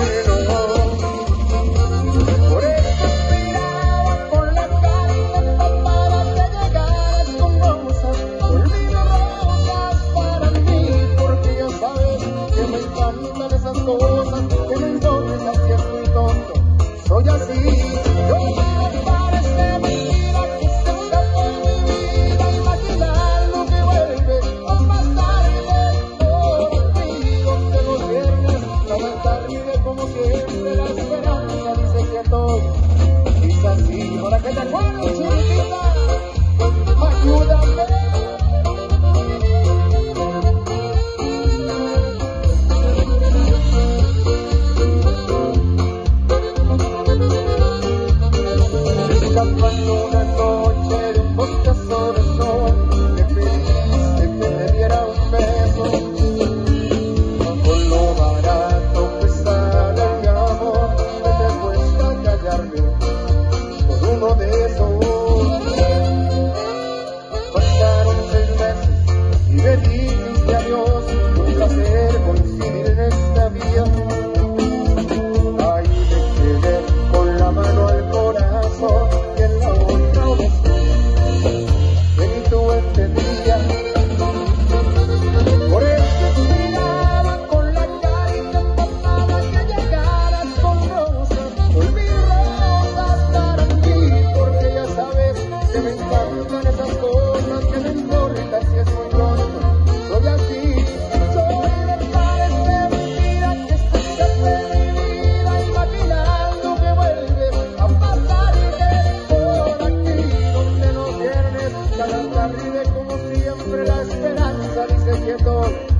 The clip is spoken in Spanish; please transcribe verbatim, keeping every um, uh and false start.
Por eso miraba con la cara empapada que llegaras con rosas, olvido rosas para mí, porque ya sabes que me encantan esas cosas, que me entorpecen, que soy tonto, soy así. Yo me parece vida que se escapa de mi vida, imaginar lo que vuelve a pasar contigo, que los viernes la vuelta ríe como siempre, la esperanza dice que todo es así. Ahora que te acuerdas, chiquita, ayúdame. Escapando una noche de un bostezo de sol, me pediste que te diera un beso, con lo barato que sale mi amor, que te cuesta callarme por uno de esos. Pasaron seis meses y me dijiste adiós, un placer coincidir en esta vida. Ahí me quedé con la mano al corazón y en la otra besé, que ni tú entendías. Por eso miraba con la carita empapada que llegaras con rosas, olvido rosas para ti, porque ya sabes que me encantan esas cosas, que me importa si es muy tonto, soy así. Soy de parece mentira que se escape de mi vida, imaginando que vuelve a pasar por aquí, donde no viernes la lanza ríe como siempre, la esperanza dice que todo